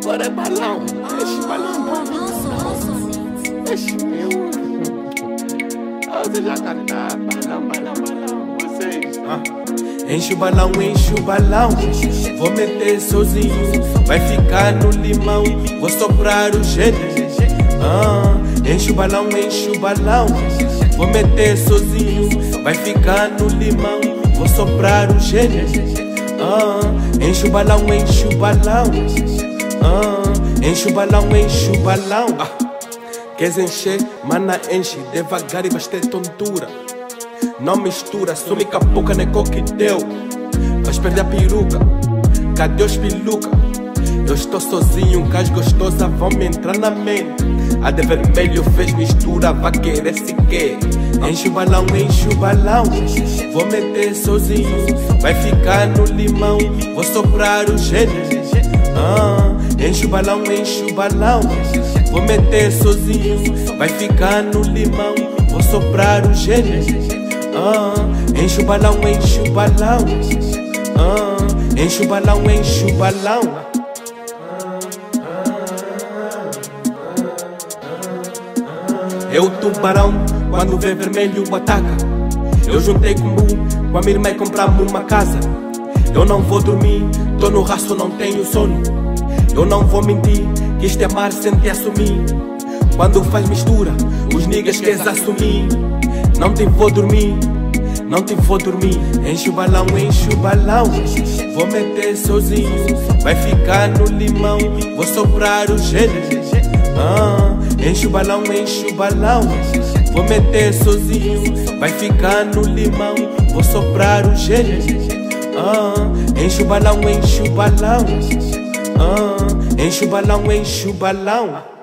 Agora é balão. Deixa o balão. Deixa meu. Você já cantar. Balão. Vocês. Enche o balão. Vou meter sozinho. Vai ficar no limão. Vou soprar o gênero. Enche o balão. Vou meter sozinho. Vai ficar no limão. Vou soprar o gênero. Enche o balão. Enche o balão. Queres encher? Mana, enche devagar e vais ter tontura. Não mistura, some com a boca, nem coquetel. Vais perder a peruca. Cadê os piluca? Eu estou sozinho, cas gostosa vão me entrar na mente. A de vermelho fez mistura, vai querer se quer. Enche o balão. Vou meter sozinho. Vai ficar no limão. Vou soprar o gênero. Enche o balão. Vou meter sozinho. Vai ficar no limão. Vou soprar o gênero. Enche o balão. Enche o balão. É o tubarão, quando vê vermelho ataca. Eu juntei com a minha irmã e compramos uma casa. Eu não vou dormir, tô no rastro, não tenho sono. Eu não vou mentir, que isto é mar sem te assumir. Quando faz mistura, os niggas queres assumir. Não te vou dormir. Enche o balão. Vou meter sozinho. Vai ficar no limão. Vou soprar o gênero. Enche o balão. Vou meter sozinho. Vai ficar no limão. Vou soprar o gênero. Enche o balão. Enche o balão.